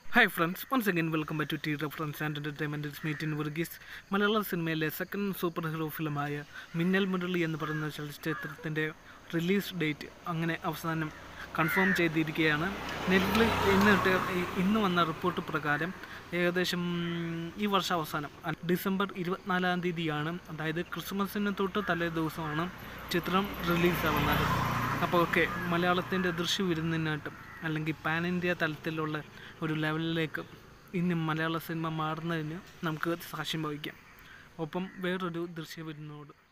Hi friends, once again welcome back to T Reference and Entertainment. It's me in Virgis. Malayalam സിനിമയിലെ second super hero ഫിലിമായ മിന്നൽ മുരളി എന്ന് പറയുന്ന ചലച്ചിത്രത്തിൻ്റെ release date അങ്ങനെ അവസാനം confirm ചെയ്തിരിക്കുകയാണ്. Netflix ഇന്ന് വന്ന റിപ്പോർട്ട് പ്രകാരം ഏകദേശം ഈ വർഷം അവസാനം ഡിസംബർ 24-ാം തീയതിയാണ്, അതായത് ക്രിസ്മസിന് തൊട്ട് തലേ ദിവസമാണ് ചിത്രം റിലീസാവുന്നത്. അപ്പോൾ ഓക്കെ, മലയാളത്തിൻ്റെ ദൃശ്യവിരുന്നിനായിട്ടും അല്ലെങ്കിൽ പാൻ ഇന്ത്യ തലത്തിലുള്ള ഒരു ലെവലിലേക്ക് ഇനി മലയാള സിനിമ മാറുന്നതിന് നമുക്ക് സാക്ഷ്യം വഹിക്കാം. ഒപ്പം വേറൊരു ദൃശ്യവിരുന്നോട്